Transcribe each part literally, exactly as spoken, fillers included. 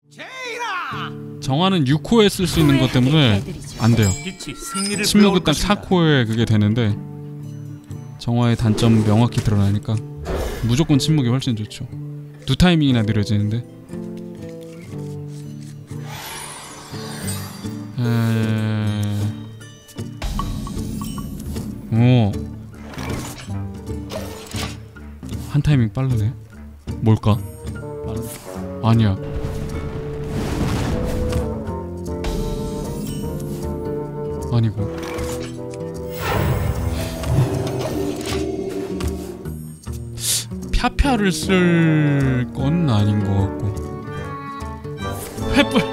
정화는 육 호에 쓸 수 있는 것 때문에 안 돼요. 침묵은 딱 사 호에 그게 되는데 정화의 단점 명확히 드러나니까 무조건 침묵이 훨씬 좋죠. 두 타이밍이나 느려지는데. 에... 오. 한 타이밍 빠르네. 뭘까? 아니야. 아니고. 펴펴를 쓸 건 아닌 것 같고. 횃불.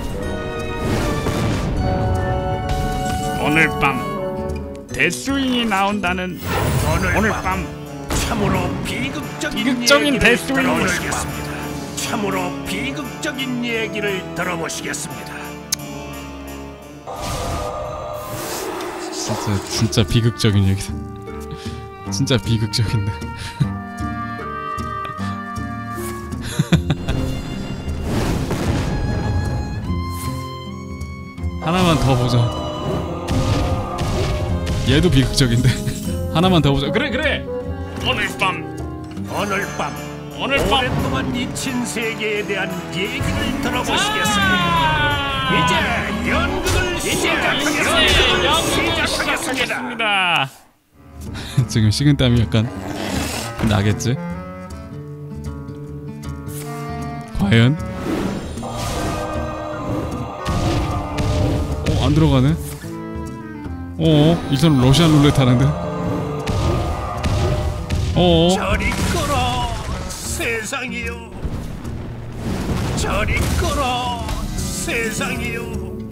오늘 밤 데스윙이 나온다는 오늘, 오늘 밤 참으로 비극적인, 비극적인 데스윙을 들어보시겠습니다. 참으로 비극적인 얘기를 들어보시겠습니다. 진짜 진짜 비극적인 얘기다. 진짜 비극적인데. 하나만 더 보자. 얘도 비극적인데. 하나만 더 보자. 그래 그래. 오늘 밤 오늘 밤 오늘 밤 오랫동안 잊힌 세계에 대한 얘기를 들어보시겠습니다. 이제 연극을 시작하겠습니다. 연극을 시작하겠습니다. 지금 식은땀이 약간 나겠지? 과연? 어? 안 들어가네? 어? 이 사람 러시안 룰렛 하는데? 어? 저리 끌어 세상이요. 저리 끌어 세상이요.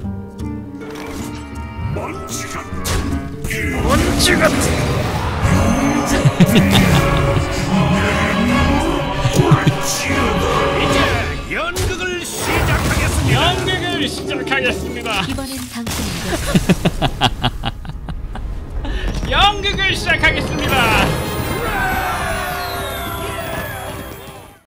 먼지 같은 먼지 같은 이제 연극을 시작하겠습니다. 연극을 시작하겠습니다. 이번엔 당신인가? 연극을 시작하겠습니다.